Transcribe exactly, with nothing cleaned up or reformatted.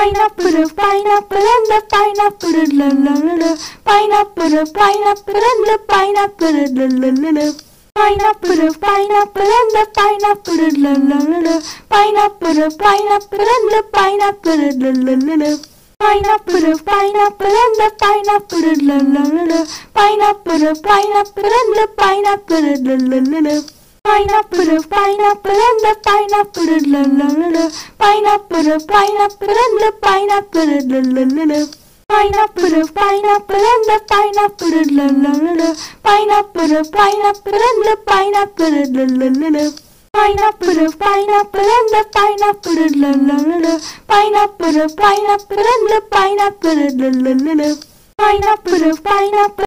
Pineapple, pineapple, and the pineapple, la la la la. Pineapple, pineapple, and the pineapple, la la la la. Pineapple, pineapple, and the pineapple, la la la la. Pineapple, pineapple, and the pineapple, la la la la. Pineapple, pineapple, and the pineapple, la la la la. Pineapple, pineapple, and the pineapple, la la la la. Pineapple, pineapple, and the pineapple, la la la la. Pineapple, pineapple, and the pineapple, la la la la. Pineapple, pineapple, and the pineapple, la la la la. Pineapple, pineapple, and the pineapple, la la la la. Pineapple, pineapple, and the pineapple, la la la la. Pineapple, pineapple, and the pineapple, la la la la. Pineapple, pineapple.